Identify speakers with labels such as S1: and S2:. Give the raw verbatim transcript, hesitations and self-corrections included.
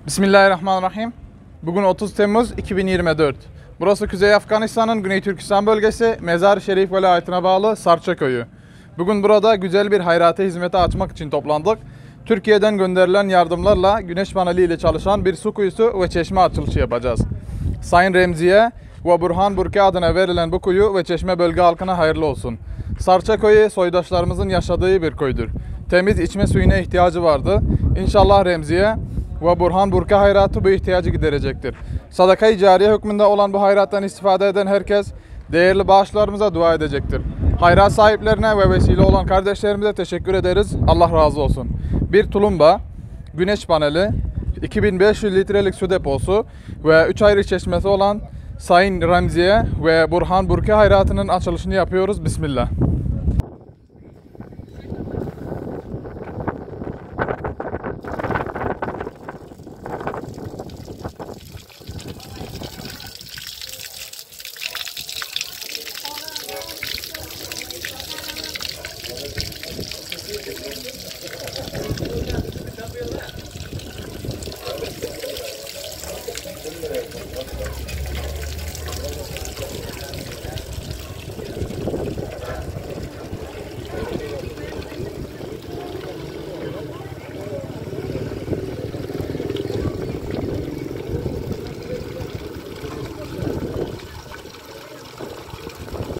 S1: Bismillahirrahmanirrahim. Bugün otuz Temmuz iki bin yirmi dört. Burası Kuzey Afganistan'ın Güney Türkistan bölgesi, Mezar Şerif velayetine bağlı Sarça köyü. Bugün burada güzel bir hayratı hizmeti açmak için toplandık. Türkiye'den gönderilen yardımlarla güneş paneli ile çalışan bir su kuyusu ve çeşme açılışı yapacağız. Sayın Remziye ve Burhan Burke adına verilen bu kuyu ve çeşme bölge halkına hayırlı olsun. Sarça köyü soydaşlarımızın yaşadığı bir köydür. Temiz içme suyuna ihtiyacı vardı. İnşallah Remziye ve Burhan Burke hayratı bu ihtiyacı giderecektir. Sadaka-i cariye hükmünde olan bu hayrattan istifade eden herkes değerli bağışlarımıza dua edecektir. Hayrat sahiplerine ve vesile olan kardeşlerimize teşekkür ederiz. Allah razı olsun. Bir tulumba, güneş paneli, iki bin beş yüz litrelik su deposu ve üç ayrı çeşmesi olan Sayın Remziye ve Burhan Burke hayratının açılışını yapıyoruz. Bismillah.